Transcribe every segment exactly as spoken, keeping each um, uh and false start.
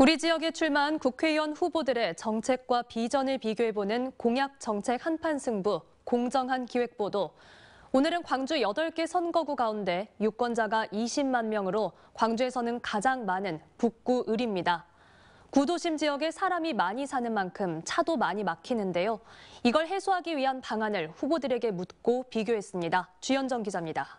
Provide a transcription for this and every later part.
우리 지역에 출마한 국회의원 후보들의 정책과 비전을 비교해보는 공약 정책 한판 승부, 공정한 기획보도. 오늘은 광주 여덟 개 선거구 가운데 유권자가 이십만 명으로 광주에서는 가장 많은 북구 을입니다. 구도심 지역에 사람이 많이 사는 만큼 차도 많이 막히는데요. 이걸 해소하기 위한 방안을 후보들에게 묻고 비교했습니다. 주현정 기자입니다.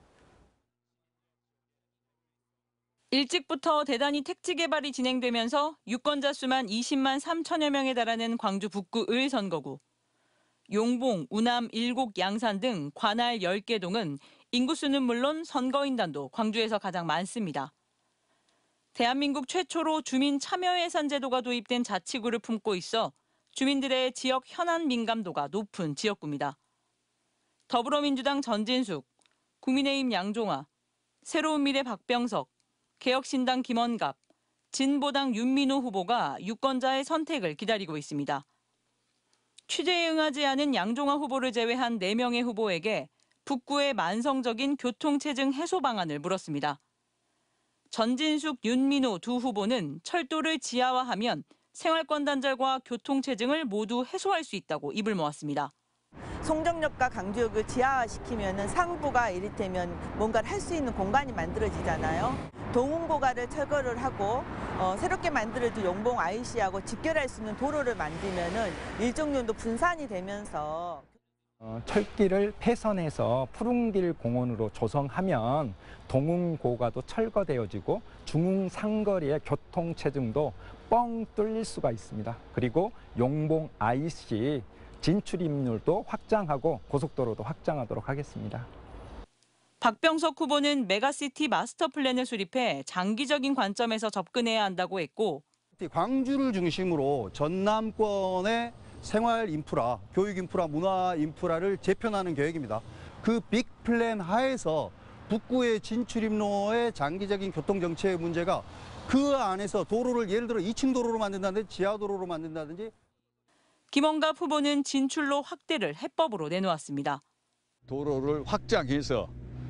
일찍부터 대단히 택지 개발이 진행되면서 유권자 수만 이십만 삼천여 명에 달하는 광주 북구 을 선거구. 용봉, 우남, 일곡, 양산 등 관할 열 개 동은 인구수는 물론 선거인단도 광주에서 가장 많습니다. 대한민국 최초로 주민 참여 예산 제도가 도입된 자치구를 품고 있어 주민들의 지역 현안 민감도가 높은 지역구입니다. 더불어민주당 전진숙, 국민의힘 양종화, 새로운 미래 박병석, 개혁신당 김원갑, 진보당 윤민호 후보가 유권자의 선택을 기다리고 있습니다. 취재에 응하지 않은 양종화 후보를 제외한 네 명의 후보에게 북구의 만성적인 교통체증 해소 방안을 물었습니다. 전진숙, 윤민호 두 후보는 철도를 지하화하면 생활권 단절과 교통체증을 모두 해소할 수 있다고 입을 모았습니다. 송정역과 강주역을 지하화시키면 상부가 이를테면 뭔가를 할 수 있는 공간이 만들어지잖아요. 동운고가를 철거를 하고 어, 새롭게 만들어진 용봉 아이씨하고 직결할 수 있는 도로를 만들면 일정 정도 분산이 되면서 어, 철길을 폐선해서 푸른길 공원으로 조성하면 동운고가도 철거되어지고 중흥상거리의 교통체증도 뻥 뚫릴 수가 있습니다. 그리고 용봉 아이씨 진출입률도 확장하고 고속도로도 확장하도록 하겠습니다. 박병석 후보는 메가시티 마스터 플랜을 수립해 장기적인 관점에서 접근해야 한다고 했고, 광주를 중심으로 전남권의 생활 인프라, 교육 인프라, 문화 인프라를 재편하는 계획입니다. 그 빅 플랜 하에서 북구의 진출입로의 장기적인 교통 정체의 문제가 그 안에서 도로를 예를 들어 이 층 도로로 만든다든지 지하도로로 만든다든지. 김원갑 후보는 진출로 확대를 해법으로 내놓았습니다. 도로를 확장해서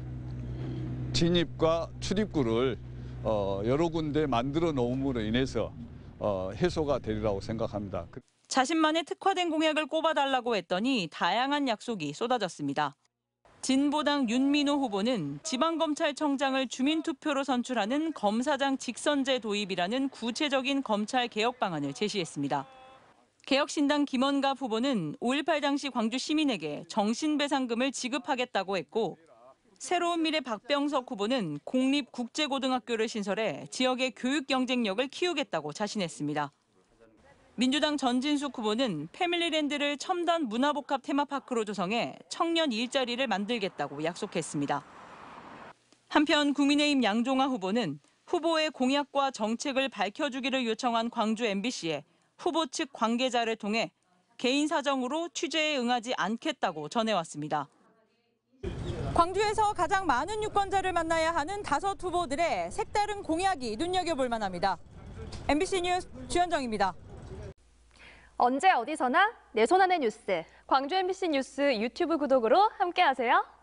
진입과 출입구를 어, 여러 군데 만들어 놓음으로 인해서 어, 해소가 되리라고 생각합니다. 자신만의 특화된 공약을 꼽아달라고 했더니 다양한 약속이 쏟아졌습니다. 진보당 윤민호 후보는 지방검찰청장을 주민투표로 선출하는 검사장 직선제 도입이라는 구체적인 검찰 개혁 방안을 제시했습니다. 개혁신당 김원갑 후보는 오일팔 당시 광주 시민에게 정신배상금을 지급하겠다고 했고, 새로운 미래 박병석 후보는 공립국제고등학교를 신설해 지역의 교육 경쟁력을 키우겠다고 자신했습니다. 민주당 전진숙 후보는 패밀리랜드를 첨단 문화복합 테마파크로 조성해 청년 일자리를 만들겠다고 약속했습니다. 한편 국민의힘 양종화 후보는 후보의 공약과 정책을 밝혀주기를 요청한 광주 엠비씨에 후보 측 관계자를 통해 개인 사정으로 취재에 응하지 않겠다고 전해왔습니다. 광주에서 가장 많은 유권자를 만나야 하는 다섯 후보들의 색다른 공약이 눈여겨볼 만합니다. 엠비씨 뉴스 주현정입니다. 언제 어디서나 내 손 안의 뉴스. 광주 엠비씨 뉴스 유튜브 구독으로 함께하세요.